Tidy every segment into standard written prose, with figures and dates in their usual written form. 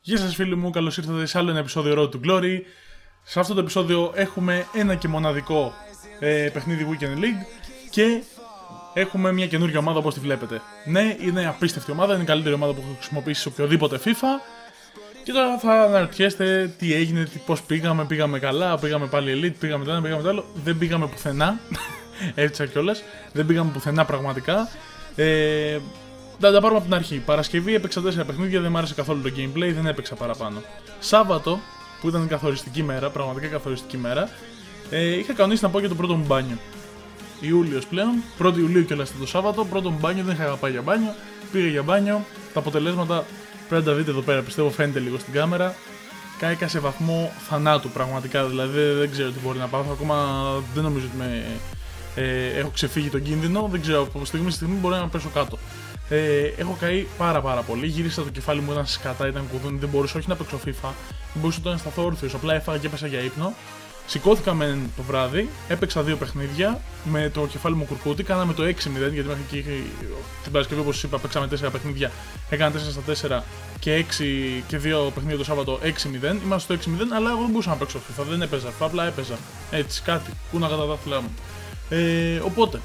Γεια σας φίλοι μου, καλώς ήρθατε σε άλλο ένα επεισόδιο Road to Glory. Σε αυτό το επεισόδιο έχουμε ένα και μοναδικό παιχνίδι Weekend League και έχουμε μια καινούργια ομάδα όπως τη βλέπετε. Ναι, είναι απίστευτη ομάδα, είναι η καλύτερη ομάδα που έχω χρησιμοποιήσει σε οποιοδήποτε FIFA. Και τώρα θα αναρωτιέστε τι έγινε, πώς πήγαμε καλά, πήγαμε πάλι Elite, πήγαμε το ένα, πήγαμε το άλλο. Δεν πήγαμε πουθενά, έτσι κιόλας, δεν πήγαμε πουθενά πραγματικά. Θα τα πάρουμε από την αρχή. Παρασκευή έπαιξα 4 παιχνίδια, δεν μου άρεσε καθόλου το gameplay, δεν έπαιξα παραπάνω. Σάββατο, που ήταν καθοριστική μέρα, πραγματικά καθοριστική μέρα, είχα κανονίσει να πάω για το πρώτο μου μπάνιο. Ιούλιος πλέον, 1η Ιουλίου κιόλας το Σάββατο, πρώτο μου μπάνιο, δεν είχα πάει για μπάνιο. Πήγα για μπάνιο, τα αποτελέσματα πρέπει να τα δείτε εδώ πέρα, πιστεύω φαίνεται λίγο στην κάμερα. Κάηκα σε βαθμό θανάτου πραγματικά, δηλαδή δεν ξέρω τι μπορεί να πάθω, ακόμα δεν νομίζω ότι έχω ξεφύγει τον κίνδυνο, δεν ξέρω, από στιγμή στη στιγμή μπορεί να πέσω κάτω. Έχω καεί πάρα πολύ. Γύρισα το κεφάλι μου, ήταν σκατά, ήταν κουδούνι, δεν μπορούσα όχι να παίξω FIFA, δεν μπορούσα τώρα να σταθώ όρθιος. Απλά έφαγα και έπεσα για ύπνο. Σηκώθηκα το βράδυ, έπαιξα 2 παιχνίδια με το κεφάλι μου κουρκούτι. Κάναμε το 6-0 γιατί μέχρι εκεί την Παρασκευή, όπως είπα, παίξαμε 4 παιχνίδια. Έκανα 4-4 και 6 και 2 παιχνίδια το Σάββατο 6-0. Είμαστε στο 6-0, αλλά εγώ δεν μπορούσα να παίξω FIFA, δεν έπαιζα FIFA, απλά έπαιζα. Έτσι, κάτι, κούναγα τα δάχτυλά μου. Οπότε.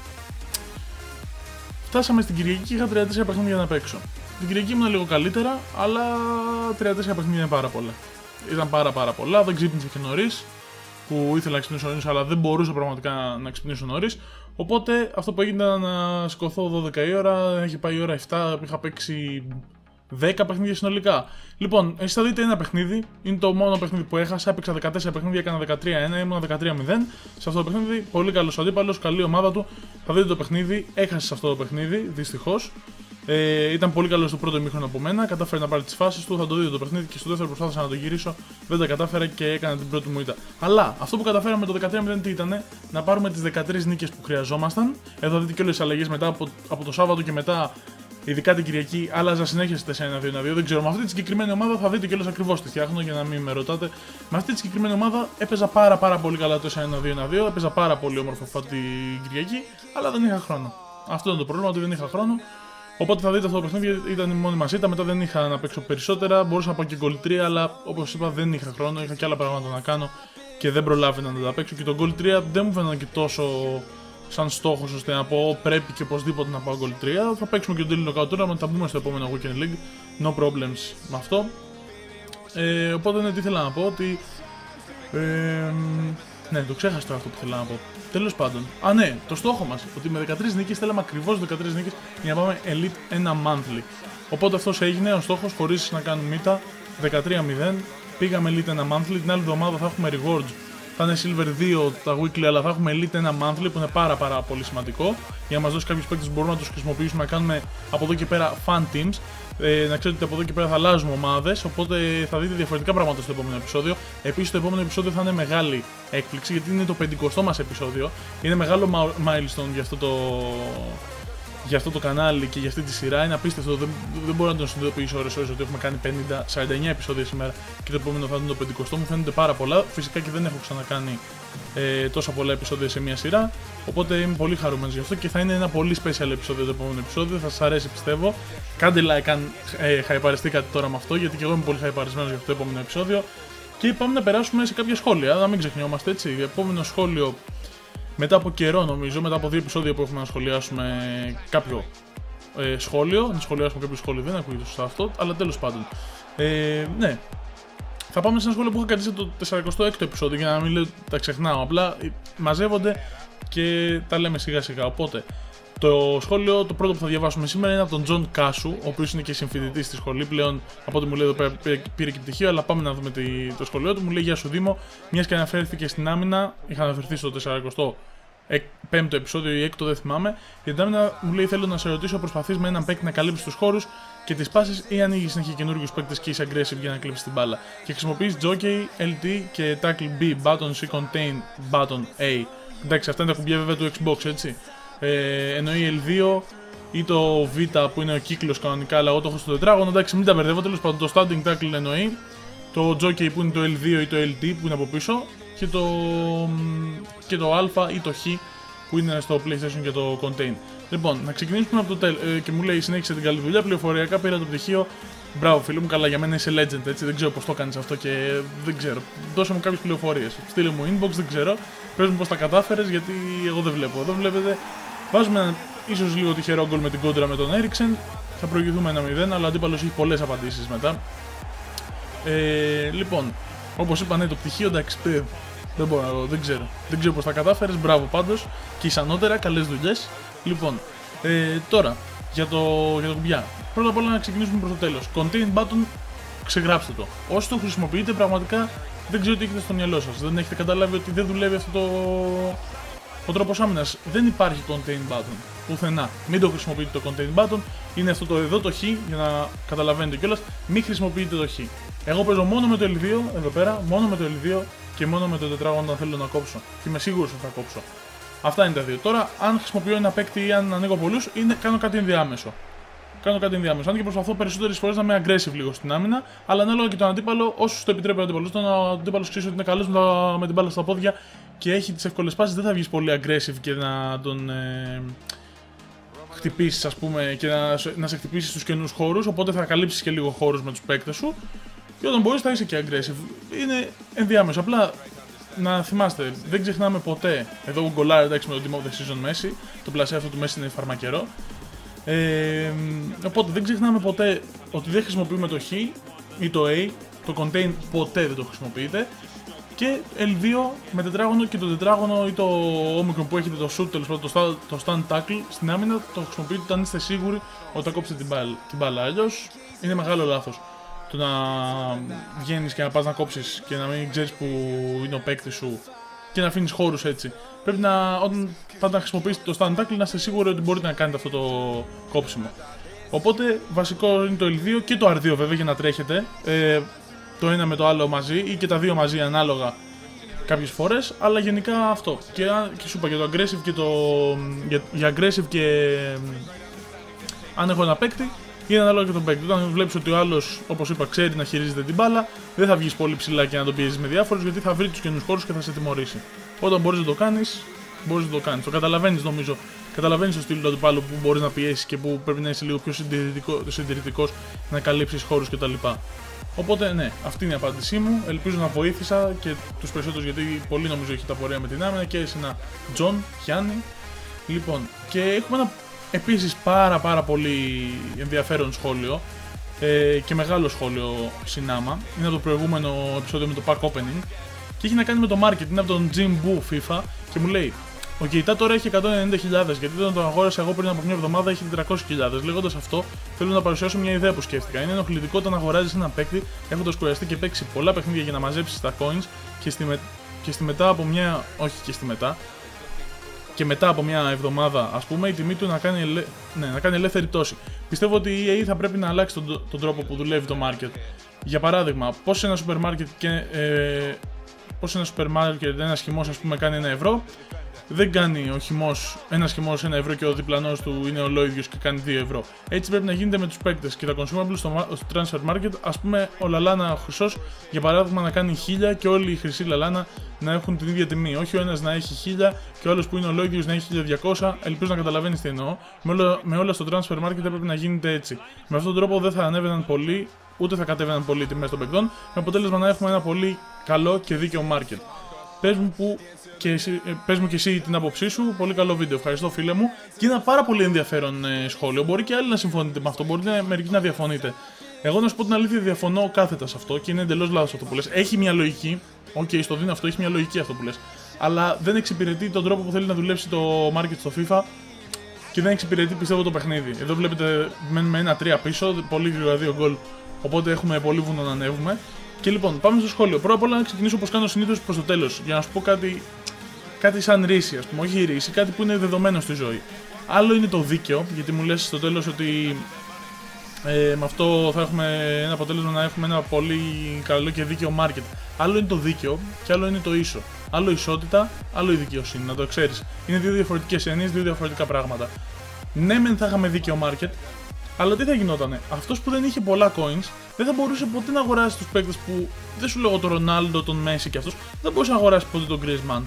Φτάσαμε στην Κυριακή και είχα 34 παιχνίδια να παίξω. Την Κυριακή ήμουν λίγο καλύτερα, αλλά 34 παιχνίδια είναι πάρα πολλά. Ήταν πάρα πολλά, δεν ξύπνησα και νωρίς, που ήθελα να ξυπνήσω νωρίς, αλλά δεν μπορούσα πραγματικά να ξυπνήσω νωρίς. Οπότε αυτό που έγινε ήταν να σηκωθώ 12 η ώρα, έχει πάει η ώρα 7, είχα παίξει 10 παιχνίδια συνολικά. Λοιπόν, εσείς θα δείτε ένα παιχνίδι, είναι το μόνο παιχνίδι που έχασα. Έπαιξα 14 παιχνίδια, έκανα 13-1, ήμουν 13-0. Σε αυτό το παιχνίδι, πολύ καλός αντίπαλος, καλή ομάδα του. Θα δείτε το παιχνίδι, έχασε σε αυτό το παιχνίδι, δυστυχώς. Ήταν πολύ καλό στο πρώτο ημίχρονο από μένα, κατάφερε να πάρει τις φάσεις του, θα το δείτε το παιχνίδι και στο δεύτερο προσπάθησα να το γυρίσω, δεν τα κατάφερα και έκανα την πρώτη μου ήττα. Αλλά αυτό που καταφέραμε το 13-0 τι ήταν, να πάρουμε τις 13 νίκες που χρειαζόμασταν. Εδώ δείτε και όλες τις αλλαγές μετά από το Σάββατο και μετά. Ειδικά την Κυριακή, άλλαζα συνέχεια στη 4-1-2-1-2. Δεν ξέρω, με αυτή τη συγκεκριμένη ομάδα θα δείτε κιόλας ακριβώς τι φτιάχνω για να μην με ρωτάτε. Με αυτή τη συγκεκριμένη ομάδα έπαιζα πάρα πολύ καλά το 4-1-2-1-2. Έπαιζα πάρα πολύ όμορφο την Κυριακή, αλλά δεν είχα χρόνο. Αυτό είναι το πρόβλημα, ότι δεν είχα χρόνο. Οπότε θα δείτε αυτό το παιχνίδι, ήταν η μόνη μας ήττα. Μετά δεν είχα να παίξω περισσότερα. Μπορούσα να πάω και goal 3, αλλά όπως είπα δεν είχα χρόνο. Είχα και άλλα πράγματα να κάνω και δεν προλάβαινα να τα παίξω. Και το goal 3 δεν μου φαίνεται και τόσο σαν στόχος ώστε να πω πρέπει και οπωσδήποτε να πάω goal 3. Θα παίξουμε και το Daily Knockout Tournament, θα μπούμε στο επόμενο Weekend League. No problems με αυτό. Οπότε ναι, τι ήθελα να πω ότι. Ναι, το ξέχασα αυτό που ήθελα να πω. Τέλος πάντων. Α, ναι, το στόχο μας. Ότι με 13 νίκες θέλαμε ακριβώς 13 νίκες για να πάμε Elite ένα monthly. Οπότε αυτός έγινε ο στόχος χωρίς να κάνουμε μήτα. 13-0. Πήγαμε Elite ένα monthly. Την άλλη εβδομάδα θα έχουμε rewards. Θα είναι Silver 2 τα weekly, αλλά θα έχουμε Elite ένα monthly που είναι πάρα πολύ σημαντικό για να μας δώσει κάποιους παίκτες που μπορούμε να τους χρησιμοποιήσουμε, να κάνουμε από εδώ και πέρα fan teams. Να ξέρετε ότι από εδώ και πέρα θα αλλάζουμε ομάδες, οπότε θα δείτε διαφορετικά πράγματα στο επόμενο επεισόδιο. Επίσης, το επόμενο επεισόδιο θα είναι μεγάλη έκπληξη γιατί είναι το 50ο μας επεισόδιο. Είναι μεγάλο milestone για αυτό το κανάλι και για αυτή τη σειρά. Είναι απίστευτο, δεν μπορώ να τον συνειδητοποιήσω ώρες ότι έχουμε κάνει 49 επεισόδια σήμερα και το επόμενο θα είναι το 50ο. Μου φαίνονται πάρα πολλά. Φυσικά και δεν έχω ξανακάνει τόσα πολλά επεισόδια σε μια σειρά. Οπότε είμαι πολύ χαρούμενος γι' αυτό και θα είναι ένα πολύ special επεισόδιο το επόμενο επεισόδιο. Θα σας αρέσει πιστεύω. Κάντε like αν χαϊπαριστήκατε τώρα με αυτό, γιατί και εγώ είμαι πολύ χαϊπαρισμένος για αυτό το επόμενο επεισόδιο. Και πάμε να περάσουμε σε κάποια σχόλια, να μην ξεχνιόμαστε έτσι. Επόμενο σχόλιο. Μετά από καιρό νομίζω, μετά από 2 επεισόδια που έχουμε να σχολιάσουμε κάποιο σχόλιο, να σχολιάσουμε κάποιο σχόλιο, δεν ακούγεται σωστά αυτό, αλλά τέλος πάντων. Ναι, θα πάμε σε ένα σχόλιο που είχα κρατήσει το 46ο επεισόδιο για να μην λέω τα ξεχνάω, απλά μαζεύονται και τα λέμε σιγά σιγά. Οπότε, το σχόλιο το πρώτο που θα διαβάσουμε σήμερα είναι από τον Τζον Κάσου, ο οποίος είναι και συμφοιτητής στη σχολή πλέον, από ό,τι μου λέει εδώ πέρα πήρε και πτυχίο, αλλά πάμε να δούμε το σχολείο του. Μου λέει: Γεια σου Δήμο, μιας και αναφέρθηκε στην άμυνα, είχα αναφερθεί στο 45ο επεισόδιο ή 6ο, δεν θυμάμαι. Για την άμυνα μου λέει: Θέλω να σε ρωτήσω, προσπαθείς με έναν παίκτη να καλύψεις τους χώρους και τις πάσεις ή ανοίγεις συνέχεια καινούριους παίκτες και είσαι aggressive για να κλείψεις την μπάλα. Και χρησιμοποιείς jockey, LT και tackle B, button C, contain, button A. Εντάξει, αυτά είναι τα κουμπιά βέβαια του Xbox, έτσι. Εννοεί L2 ή το Β που είναι ο κύκλος κανονικά, αλλά εγώ το έχω στο τετράγωνο. Εντάξει, μην τα μπερδεύω. Τέλος πάντων, το standing tackle εννοεί το jockey που είναι το L2 ή το LT που είναι από πίσω και το Α ή το Χ που είναι στο PlayStation και το Contain. Λοιπόν, να ξεκινήσουμε από το τέλος. Και μου λέει: συνέχισε την καλή δουλειά. Πληροφοριακά πήρα το πτυχίο. Μπράβο, φίλε μου, καλά για μένα είσαι legend, έτσι. Δεν ξέρω πώς το κάνεις αυτό και δεν ξέρω. Δώσε μου κάποιες πληροφορίες. Στείλε μου inbox, δεν ξέρω. Πες μου πώς τα κατάφερες, γιατί εγώ δεν βλέπω. Εδώ βλέπετε, βάζουμε ένα ίσως λίγο τυχερό γκολ με την κόντρα με τον Έριξεν. Θα προηγηθούμε 1-0, αλλά ο αντίπαλος έχει πολλές απαντήσεις μετά. Λοιπόν, όπως είπα, ναι, το πτυχίο, εντάξει, δεν μπορώ, δεν ξέρω πώς τα κατάφερες. Μπράβο πάντως και ισανότερα, καλές δουλειές. Λοιπόν, τώρα για το κουμπιά. Πρώτα απ' όλα να ξεκινήσουμε προς το τέλος. Contain button, ξεγράψτε το. Όσοι το χρησιμοποιείτε, πραγματικά δεν ξέρω τι έχετε στο μυαλό σας. Δεν έχετε καταλάβει ότι δεν δουλεύει αυτό ο τρόπος άμυνας. Δεν υπάρχει contain button πουθενά. Μην το χρησιμοποιείτε το contain button. Είναι αυτό το εδώ το χ, για να καταλαβαίνετε κιόλας. Μην χρησιμοποιείτε το χ. Εγώ παίζω μόνο με το L2 εδώ πέρα, μόνο με το L2 και μόνο με το τετράγωνο όταν θέλω να κόψω. Και είμαι σίγουρος ότι θα κόψω. Αυτά είναι τα δύο. Τώρα, αν χρησιμοποιώ ένα παίκτη ή αν ανοίγω πολλούς, κάνω κάτι ενδιάμεσο. Αν και προσπαθώ περισσότερες φορές να είμαι aggressive λίγο στην άμυνα, αλλά ανάλογα και τον αντίπαλο, όσο το επιτρέπει ο αντίπαλος. Όταν ο αντίπαλος ξέρει ότι είναι καλός με την μπάλα στα πόδια και έχει τις εύκολες πάσεις, δεν θα βγεις πολύ aggressive και να τον χτυπήσεις, ας πούμε, και να σε χτυπήσεις στους καινούς χώρους. Οπότε θα καλύψεις και λίγο χώρους με τους παίκτες σου. Και όταν μπορείς θα είσαι και aggressive. Είναι ενδιάμεσο. Απλά να θυμάστε, δεν ξεχνάμε ποτέ. Εδώ γκολάρει, εντάξει, με τον Team of the Season Messi. Το πλασέ αυτό του Messi είναι φαρμακερό. Οπότε δεν ξεχνάμε ποτέ ότι δεν χρησιμοποιούμε το Χ ή το A. Το Contain ποτέ δεν το χρησιμοποιείτε. Και L2 με τετράγωνο, και το τετράγωνο ή το όμικρο που έχετε το shoot, τέλος πάντων το stand tackle στην άμυνα, το χρησιμοποιείτε όταν είστε σίγουροι ότι θα κόψετε την μπάλα. Αλλιώς είναι μεγάλο λάθος το να βγαίνεις και να πας να κόψεις και να μην ξέρεις που είναι ο παίκτης σου και να αφήνεις χώρους έτσι. Πρέπει όταν πάτε να χρησιμοποιήσετε το stand tackle να είστε σίγουροι ότι μπορείτε να κάνετε αυτό το κόψιμο. Οπότε βασικό είναι το L2 και το R2 βέβαια για να τρέχετε. Το ένα με το άλλο μαζί ή και τα δύο μαζί ανάλογα κάποιες φορές, αλλά γενικά αυτό. Και σου είπα για το aggressive και για aggressive και αν έχω ένα παίκτη, είναι ανάλογα και τον παίκτη. Όταν βλέπεις ότι ο άλλος, όπως είπα, ξέρει να χειρίζεται την μπάλα, δεν θα βγεις πολύ ψηλά και να τον πιέζεις με διάφορους, γιατί θα βρει τους καινούς χώρους και θα σε τιμωρήσει. Όταν μπορείς να το κάνεις, Το καταλαβαίνεις, νομίζω. Καταλαβαίνεις το στυλ του αντιπάλου που μπορείς να πιέσεις και που πρέπει να είσαι λίγο πιο συντηρητικός, να καλύψεις χώρους κτλ. Οπότε ναι, αυτή είναι η απάντησή μου. Ελπίζω να βοήθησα και τους περισσότερους, γιατί πολλοί νομίζω έχετε απορία με την άμυνα, και εσένα Τζον, Γιάννη. Λοιπόν, και έχουμε ένα επίσης πάρα πολύ ενδιαφέρον σχόλιο και μεγάλο σχόλιο συνάμα. Είναι από το προηγούμενο επεισόδιο με το pack opening και έχει να κάνει με το market. Είναι από τον Jim Boo FIFA και μου λέει: ο Κεϊτά τώρα έχει 190.000, γιατί όταν τον αγόρασα εγώ πριν από μια εβδομάδα έχει 400.000. Λέγοντας αυτό, θέλω να παρουσιάσω μια ιδέα που σκέφτηκα. Είναι ενοχλητικό όταν αγοράζεις ένα παίκτη έχοντας κουραστεί και παίξει πολλά παιχνίδια για να μαζέψεις τα coins και μετά από μια εβδομάδα, ας πούμε, η τιμή του να κάνει ελεύθερη πτώση. Πιστεύω ότι η EA θα πρέπει να αλλάξει τον τρόπο που δουλεύει το market. Για παράδειγμα, πώς ένα σούπερ μάρκετ ένας χυμός, ας πούμε, κάνει 1 ευρώ. Δεν κάνει ένας χυμός 1 ευρώ και ο διπλανός του είναι ολόιδιος και κάνει 2 ευρώ. Έτσι πρέπει να γίνεται με τους παίκτες και τα consumables στο transfer market. Ας πούμε, ο Λαλάνα ο χρυσός, για παράδειγμα, να κάνει 1000 και όλοι οι χρυσοί Λαλάνα να έχουν την ίδια τιμή. Όχι ο ένας να έχει 1000 και ο άλλος που είναι ολόιδιος να έχει 1200. Ελπίζω να καταλαβαίνεις τι εννοώ. Με όλα στο transfer market πρέπει να γίνεται έτσι. Με αυτόν τον τρόπο δεν θα ανέβαιναν πολύ, ούτε θα κατέβαιναν πολύ οι τιμές των παικτών, με αποτέλεσμα να έχουμε ένα πολύ καλό και δίκαιο market. Πες μου και εσύ την άποψή σου. Πολύ καλό βίντεο. Ευχαριστώ, φίλε μου. Και ένα πάρα πολύ ενδιαφέρον σχόλιο. Μπορεί και άλλοι να συμφωνείτε με αυτό. Μπορείτε μερικοί να διαφωνείτε. Εγώ να σου πω την αλήθεια, διαφωνώ κάθετα σε αυτό και είναι εντελώς λάθος αυτό που λες. Έχει μια λογική. Στο δίνω αυτό, έχει μια λογική αυτό που λες. Αλλά δεν εξυπηρετεί τον τρόπο που θέλει να δουλέψει το market στο FIFA και δεν εξυπηρετεί, πιστεύω, το παιχνίδι. Εδώ βλέπετε μένουμε 1-3 πίσω. Πολύ γρήγορα 2 γκολ. Οπότε έχουμε πολύ βουνό να ανέβουμε. Και λοιπόν, πάμε στο σχόλιο. Πρώτα απ' όλα να ξεκινήσω όπως κάνω συνήθως προς το τέλος. Για να σου πω κάτι σαν ρίση, ας πούμε. Όχι ρίση, κάτι που είναι δεδομένο στη ζωή. Άλλο είναι το δίκαιο, γιατί μου λες στο τέλος ότι με αυτό θα έχουμε ένα αποτέλεσμα να έχουμε ένα πολύ καλό και δίκαιο market. Άλλο είναι το δίκαιο και άλλο είναι το ίσο. Άλλο ισότητα, άλλο η δικαιοσύνη, να το ξέρεις. Είναι δύο διαφορετικές έννοιες, δύο διαφορετικά πράγματα. Ναι, μεν θα είχαμε δίκαιο market, αλλά τι θα γινότανε? Αυτός που δεν είχε πολλά coins δεν θα μπορούσε ποτέ να αγοράσει τους παίκτες που. Δεν σου λέω τον Ρονάλντο, τον Μέση και αυτούς. Δεν μπορούσε να αγοράσει ποτέ τον Griezmann.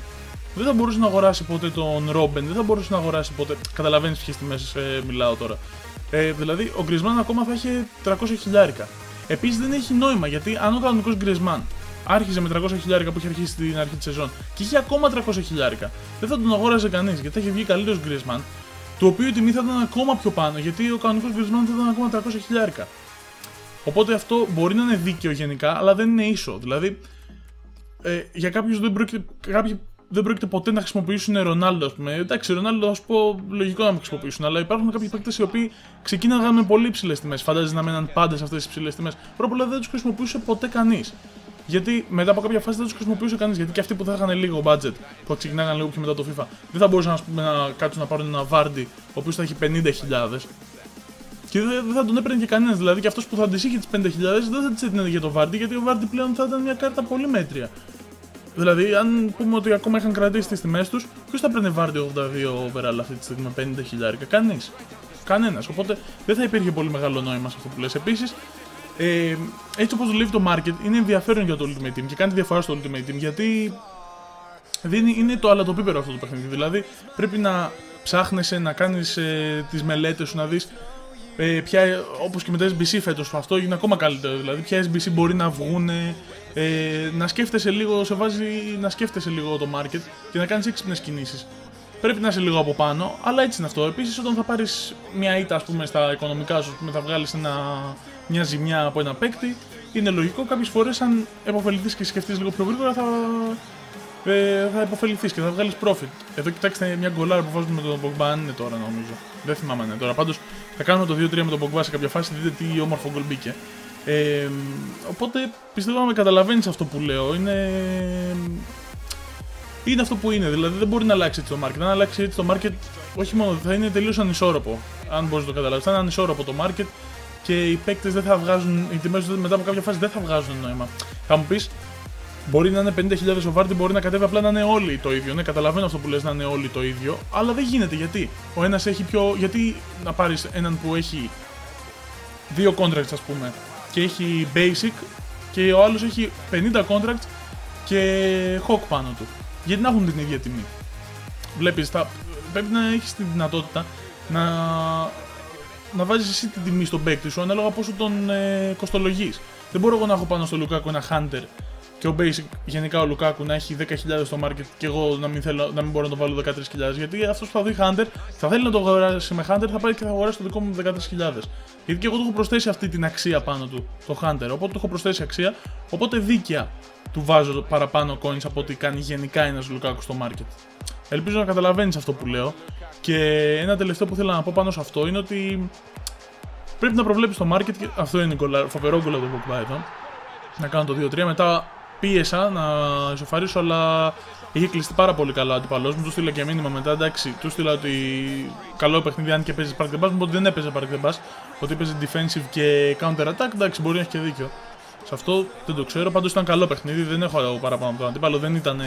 δεν θα μπορούσε να αγοράσει ποτέ τον Ρόμπεν, δεν θα μπορούσε να αγοράσει ποτέ. Καταλαβαίνεις ποιες τιμές μιλάω τώρα. Δηλαδή, ο Γκρισμάν ακόμα θα είχε 300 χιλιάρικα. Επίσης, δεν έχει νόημα γιατί αν ο κανονικός Γκρισμάν άρχιζε με 300 χιλιάρικα που είχε αρχίσει στην αρχή της σεζόν και είχε ακόμα 300 χιλιάρικα, δεν θα τον αγόραζε κανείς γιατί θα είχε βγει καλύτερος Γκρισμάν, το οποίο η τιμή θα ήταν ακόμα πιο πάνω γιατί ο κανονικός Γκρισμάν θα ήταν ακόμα 300 χιλιάρικα. Οπότε αυτό μπορεί να είναι δίκαιο γενικά, αλλά δεν είναι ίσο. Δηλαδή, για κάποιους δεν πρόκειται ποτέ να χρησιμοποιήσουν Ρονάλντο, ας πούμε. Εντάξει, Ρονάλντο θα σου πω λογικό να μην χρησιμοποιήσουν, αλλά υπάρχουν κάποιοι παίκτες οι οποίοι ξεκίναγαν με πολύ ψηλές τιμές. Φαντάζεσαι να μέναν πάντα σε αυτές τις ψηλές τιμές. Πρώτα απ' όλα δεν τους χρησιμοποιούσε ποτέ κανείς. Γιατί μετά από κάποια φάση δεν τους χρησιμοποιούσε κανείς. Γιατί και αυτοί που θα είχαν λίγο budget, που ξεκινάγαν λίγο πιο μετά το FIFA, δεν θα μπορούσαν να κάτσουν να πάρουν ένα Βάρντι, ο οποίος θα έχει 50.000. Και δεν θα τον έπαιρνε και κανένας. Δηλαδή και αυτός που θα τις είχε τις 50.000 δεν θα τις έδινε για το Βάρντι, γιατί ο Βάρντι πλέον θα ήταν μια κάρτα πολύ μέτρια. Δηλαδή, αν πούμε ότι ακόμα είχαν κρατήσει τις τιμές τους, ποιος θα παίρνει Βάρντι 82 overall αυτή τη στιγμή με 50.000? Κανείς. Κανένας. Οπότε δεν θα υπήρχε πολύ μεγάλο νόημα σε αυτό που λες. Επίσης, έτσι όπως δουλεύει το market, είναι ενδιαφέρον για το Ultimate Team και κάνει διαφορά στο Ultimate Team, γιατί είναι το αλατοπίπερο αυτό το παιχνίδι. Δηλαδή, πρέπει να ψάχνεσαι, να κάνεις τις μελέτες σου, να δεις όπως και με τα SBC φέτος, αυτό έγινε ακόμα καλύτερο. Δηλαδή, ποια SBC μπορεί να βγουν, να σκέφτεσαι λίγο, σε βάζει να σκέφτεσαι λίγο το market και να κάνεις έξυπνες κινήσεις. Πρέπει να είσαι λίγο από πάνω, αλλά έτσι είναι αυτό. Επίσης, όταν θα πάρεις μια ήττα, ας πούμε, στα οικονομικά σου, θα βγάλεις μια ζημιά από ένα παίκτη, είναι λογικό κάποιες φορές, αν επωφεληθείς και σκεφτείς λίγο πιο γρήγορα, θα επωφεληθείς και θα βγάλεις profit. Εδώ κοιτάξτε μια γκολάρα που βάζουμε με τον Pogba, αν είναι τώρα νομίζω. Δεν θυμάμαι αν είναι τώρα. Πάντως θα κάνουμε το 2-3 με τον Pogba σε κάποια φάση, δείτε τι όμορφο γκολ μπήκε. Οπότε πιστεύω να με καταλαβαίνεις αυτό που λέω. Είναι αυτό που είναι, δηλαδή δεν μπορεί να αλλάξει έτσι το market. Αν αλλάξει έτσι το market, όχι μόνο θα είναι τελείως ανισόρροπο. Αν μπορείς να το καταλάβεις, θα είναι ανισόρροπο το market και οι παίκτες δεν θα βγάζουν, οι τιμές μετά από κάποια φάση δεν θα βγάζουν νόημα. Θα μου πεις, μπορεί να είναι 50.000 ο Βάρντι, μπορεί να κατέβει απλά να είναι όλοι το ίδιο. Ναι, καταλαβαίνω αυτό που λες, να είναι όλοι το ίδιο, αλλά δεν γίνεται. Γιατί ο ένας έχει πιο. Γιατί να πάρεις έναν που έχει 2 contracts, ας πούμε, και έχει basic, και ο άλλος έχει 50 contracts και hawk πάνω του. Γιατί να έχουν την ίδια τιμή? Βλέπεις, πρέπει να έχεις τη δυνατότητα να βάζεις εσύ την τιμή στον παίκτη σου ανάλογα πόσο τον κοστολογείς. Δεν μπορώ εγώ να έχω πάνω στο Λουκάκου ένα Hunter και ο Basic, γενικά ο Λουκάκου, να έχει 10.000 στο market και εγώ να μην μπορώ να το βάλω 13.000. Γιατί αυτός που θα δει Hunter θα θέλει να το αγοράσει με Hunter, θα πάει και θα αγοράσει το δικό μου 13.000. Γιατί και εγώ του έχω προσθέσει αυτή την αξία πάνω του, το Hunter. Οπότε του έχω προσθέσει αξία, οπότε δίκαια του βάζω παραπάνω coins από ό,τι κάνει γενικά ένας Λουκάκου στο market. Ελπίζω να καταλαβαίνεις αυτό που λέω. Και ένα τελευταίο που θέλω να πω πάνω σε αυτό είναι ότι πρέπει να προβλέπεις το market. Και αυτό είναι φοβερό γκολ από το Pogba εδώ. Να κάνω το 2-3. Μετά πίεσα να ισοφαρίσω, αλλά είχε κλειστεί πάρα πολύ καλά ο αντιπαλός μου. Του στείλα και μήνυμα μετά. Εντάξει, του στείλα ότι καλό παιχνίδι, αν και παίζει park the bus. Μου ότι δεν έπαιζε park the bus, ότι έπαιζε defensive και counter attack. Εντάξει, μπορεί να έχει και δίκιο. Σε αυτό δεν το ξέρω. Πάντως ήταν καλό παιχνίδι. Δεν έχω παραπάνω από τον αντίπαλο.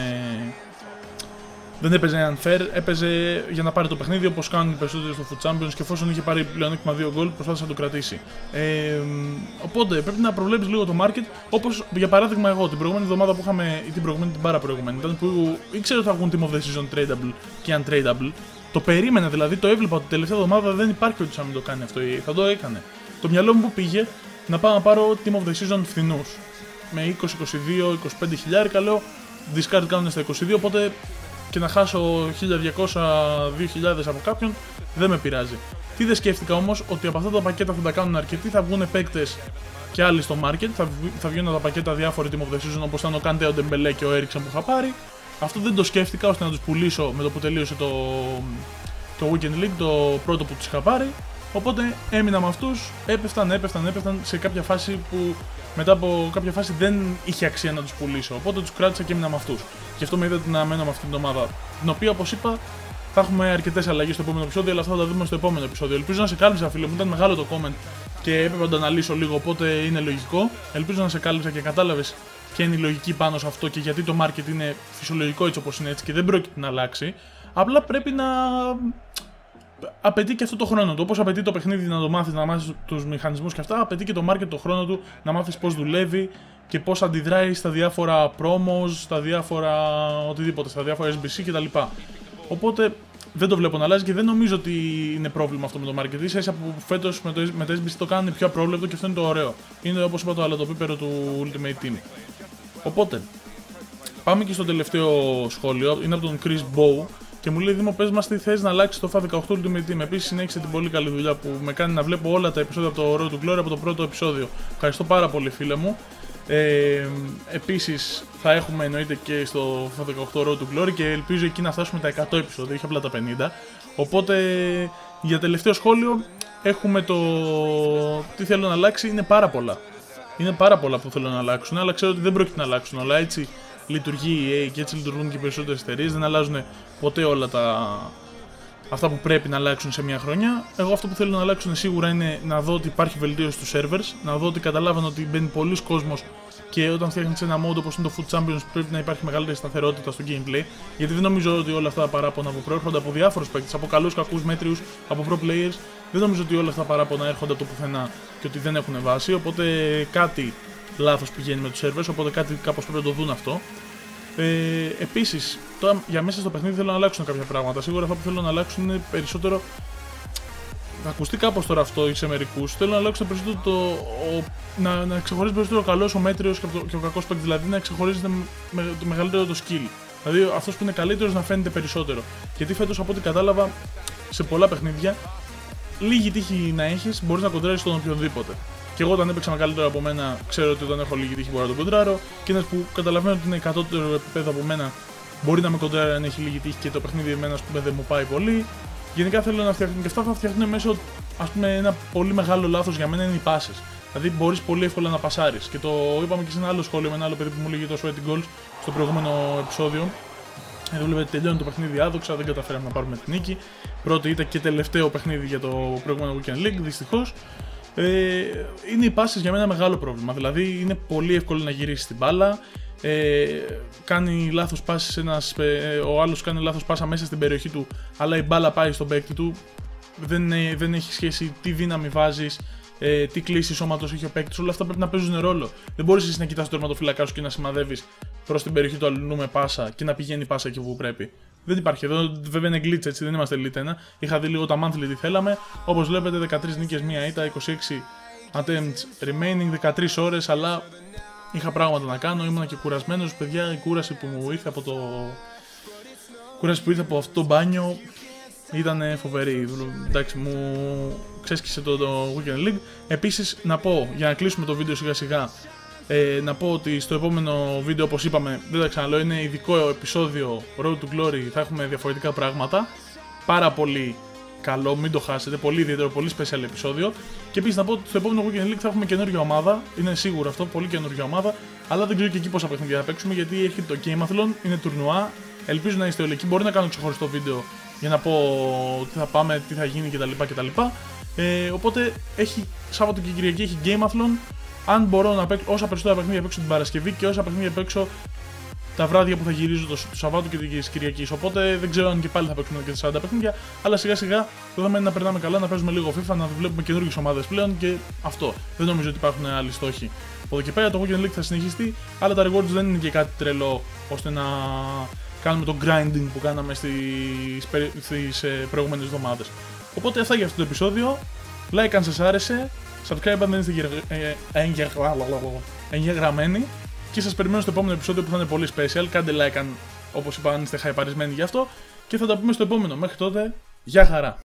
Δεν έπαιζε unfair, έπαιζε για να πάρει το παιχνίδι όπως κάνουν οι περισσότεροι στο Foot Champions, και εφόσον είχε πάρει πλεονέκτημα 2 γκολ, προσπάθησε να το κρατήσει. Οπότε πρέπει να προβλέπεις λίγο το market, όπως για παράδειγμα εγώ την προηγούμενη εβδομάδα που είχαμε, ή την προηγούμενη, την παραπροηγούμενη, ήταν που ήξερα ότι θα βγουν Team of the Season tradable και untradable. Το περίμενα δηλαδή, το έβλεπα ότι τελευταία εβδομάδα δεν υπάρχει περίπτωση να μην το κάνει αυτό, θα το έκανε. Το μυαλό μου που πήγε να πάω να πάρω Team of the Season φθηνούς. Με 20, 22, 25 χιλιάρικα, λέω discard κάνουν στα 22, οπότε και να χάσω 1.200-2.000 από κάποιον δεν με πειράζει. Τι δεν σκέφτηκα όμως, ότι από αυτά τα πακέτα θα τα κάνουν αρκετοί, θα βγουν παίκτες και άλλοι στο market, θα βγουν τα πακέτα διάφοροι Team of the Season, όπως ήταν ο Καντέ, ο Ντεμπελέ και ο Έριξεν που είχα πάρει. Αυτό δεν το σκέφτηκα ώστε να τους πουλήσω με το που τελείωσε το Weekend League, το πρώτο που τους είχα πάρει. Οπότε έμεινα με αυτούς, έπεφταν σε κάποια φάση που μετά από κάποια φάση δεν είχε αξία να τους πουλήσω. Οπότε τους κράτησα και έμεινα με αυτούς. Και αυτό με είδατε να μένω με αυτήν την ομάδα. Την οποία, όπως είπα, θα έχουμε αρκετές αλλαγές στο επόμενο επεισόδιο, αλλά αυτά θα τα δούμε στο επόμενο επεισόδιο. Ελπίζω να σε κάλυψα, φίλε μου. Ήταν μεγάλο το comment και έπρεπε να το αναλύσω λίγο, οπότε είναι λογικό. Ελπίζω να σε κάλυψα και κατάλαβες ποια είναι η λογική πάνω σε αυτό και γιατί το market είναι φυσιολογικό έτσι όπως είναι έτσι και δεν πρόκειται να αλλάξει. Απλά πρέπει να απαιτεί και αυτό το χρόνο του. Όπως απαιτεί το παιχνίδι να το μάθεις, να μάθεις τους μηχανισμούς και αυτά, απαιτεί και το market το χρόνο του να μάθεις πώς δουλεύει και πώς αντιδράει στα διάφορα promos, στα διάφορα οτιδήποτε, στα διάφορα SBC κτλ. Οπότε δεν το βλέπω να αλλάζει και δεν νομίζω ότι είναι πρόβλημα αυτό με το marketing. Ίσα που φέτος με το SBC το κάνουν πιο απρόβλεπτο και αυτό είναι το ωραίο. Είναι όπως είπα το αλατοπίπερο του Ultimate Team. Οπότε, πάμε και στο τελευταίο σχόλιο. Είναι από τον Chris Bow και μου λέει: Δήμο, πες μας τι θες να αλλάξει το FIFA 18 Ultimate Team. Επίσης, συνέχισε την πολύ καλή δουλειά που με κάνει να βλέπω όλα τα επεισόδια από το Road to Glory από το πρώτο επεισόδιο. Ευχαριστώ πάρα πολύ, φίλε μου. Επίσης θα έχουμε εννοείται και στο FIFA 18 Road to Glory και ελπίζω εκεί να φτάσουμε τα 100 επεισόδια, όχι απλά τα 50. Οπότε για τελευταίο σχόλιο έχουμε το τι θέλω να αλλάξει, είναι πάρα πολλά. Είναι πάρα πολλά που θέλω να αλλάξουν, αλλά ξέρω ότι δεν πρόκειται να αλλάξουν όλα. Έτσι λειτουργεί η EA και έτσι λειτουργούν και οι περισσότερες εταιρείες. Δεν αλλάζουν ποτέ όλα αυτά που πρέπει να αλλάξουν σε μια χρονιά. Εγώ αυτό που θέλω να αλλάξουν σίγουρα είναι να δω ότι υπάρχει βελτίωση στους servers, να δω ότι καταλάβανε ότι μπαίνει πολλοί κόσμος και όταν φτιάχνεις ένα mode όπως είναι το Foot Champions πρέπει να υπάρχει μεγαλύτερη σταθερότητα στο gameplay. Γιατί δεν νομίζω ότι όλα αυτά τα παράπονα που προέρχονται από διάφορους παίκτες, από καλούς, κακούς, μέτριους, από pro players, δεν νομίζω ότι όλα αυτά τα παράπονα έρχονται από το πουθενά και ότι δεν έχουν βάση. Οπότε κάτι λάθος πηγαίνει με τους servers, οπότε κάτι κάπως πρέπει να το δουν αυτό. Επίσης, τώρα για μέσα στο παιχνίδι θέλω να αλλάξουν κάποια πράγματα. Σίγουρα αυτό που θέλω να αλλάξουν είναι περισσότερο. Θα ακουστεί κάπως τώρα αυτό σε μερικούς. Θέλω να αλλάξουν περισσότερο να ξεχωρίζει περισσότερο ο καλός, ο μέτριος και ο κακός παίκτης. Δηλαδή να ξεχωρίζεται με το μεγαλύτερο το skill. Δηλαδή αυτός που είναι καλύτερος να φαίνεται περισσότερο. Γιατί φέτος από ό,τι κατάλαβα σε πολλά παιχνίδια, λίγη τύχη να έχεις μπορείς να κοντράρεις τον οποιονδήποτε. Και εγώ όταν έπαιξα με καλύτερο από μένα, ξέρω ότι όταν έχω λίγη τύχη μπορώ να τον κοντράρω. Και ένας που καταλαβαίνω ότι είναι κατώτερο επίπεδο από μένα μπορεί να με κοντράρει αν έχει λίγη τύχη και το παιχνίδι εμένα δεν μου πάει πολύ. Γενικά θέλω να φτιάχνουν και αυτά θα φτιάχνουν μέσω, ας πούμε, ένα πολύ μεγάλο λάθος για μένα είναι οι πάσες. Δηλαδή μπορείς πολύ εύκολα να πασάρεις. Και το είπαμε και σε ένα άλλο σχόλιο με ένα άλλο παιδί που μου λέγει το Sweaty Goals στο προηγούμενο επεισόδιο. Εδώ βλέπετε τελειώνει το παιχνίδι άδοξα, δεν καταφέραμε να πάρουμε την νίκη. Πρώτο ήταν και τελευταίο παιχνίδι για το προηγούμενο Weekend League, δυστυχώς. Είναι οι πάσες για μένα μεγάλο πρόβλημα. Δηλαδή είναι πολύ εύκολο να γυρίσεις την μπάλα. Κάνει λάθος πάσης ο άλλος κάνει λάθος πάσα μέσα στην περιοχή του, αλλά η μπάλα πάει στον παίκτη του. Δεν έχει σχέση τι δύναμη βάζεις, τι κλίση σώματος έχει ο παίκτης. Όλα αυτά πρέπει να παίζουν ρόλο. Δεν μπορείς εσύ να κοιτάς τον τερματοφύλακά σου και να σημαδεύεις προς την περιοχή του αλλού με πάσα και να πηγαίνει πάσα εκεί που πρέπει. Δεν υπάρχει εδώ, βέβαια είναι glitch έτσι, δεν είμαστε elite 1. Είχα δει λίγο τα monthly τι θέλαμε. Όπως βλέπετε 13 νίκες, μία ήττα, 26 attempts remaining, 13 ώρες, αλλά είχα πράγματα να κάνω, ήμουν και κουρασμένος. Παιδιά, η κούραση που μου ήρθε από αυτό το μπάνιο ήταν φοβερή. Εντάξει, μου ξέσκησε το Weekend League. Επίσης, να πω, για να κλείσουμε το βίντεο σιγά σιγά, να πω ότι στο επόμενο βίντεο, όπως είπαμε, δεν τα ξαναλέω, είναι ειδικό επεισόδιο Road to Glory, θα έχουμε διαφορετικά πράγματα. Πάρα πολύ καλό, μην το χάσετε, πολύ ιδιαίτερο, πολύ special επεισόδιο. Και επίσης να πω ότι στο επόμενο Weekend League θα έχουμε καινούργια ομάδα, είναι σίγουρο αυτό, πολύ καινούργια ομάδα, αλλά δεν ξέρω και εκεί πόσα παιχνίδια θα παίξουμε γιατί έχει το Gameathlon, είναι τουρνουά. Ελπίζω να είστε όλοι εκεί, μπορεί να κάνω ξεχωριστό βίντεο για να πω τι θα πάμε, τι θα γίνει κτλ. Οπότε έχει Σάββατο και Κυριακή έχει Gameathlon. Αν μπορώ να παίξω όσα περισσότερα παιχνίδια παίξω την Παρασκευή και όσα παιχνίδια παίξω τα βράδια που θα γυρίζω το Σαββάτο και την Κυριακή. Οπότε δεν ξέρω αν και πάλι θα παίξουμε και τα 40 παιχνίδια. Αλλά σιγά σιγά το θέμα είναι να περνάμε καλά, να παίζουμε λίγο FIFA, να βλέπουμε καινούργιες ομάδες πλέον και αυτό. Δεν νομίζω ότι υπάρχουν άλλοι στόχοι. Από εδώ και πέρα το Weekend League θα συνεχιστεί, αλλά τα rewards δεν είναι και κάτι τρελό ώστε να κάνουμε το grinding που κάναμε στις προηγούμενες εβδομάδες. Οπότε αυτά για αυτό το επεισόδιο. Like αν σας άρεσε. Subscribe αν δεν είστε εγγεγραμμένοι. Και σας περιμένω στο επόμενο επεισόδιο που θα είναι πολύ special. Κάντε like αν, όπως είπα, αν είστε χαϊπαρισμένοι γι' αυτό. Και θα τα πούμε στο επόμενο. Μέχρι τότε, γεια χαρά!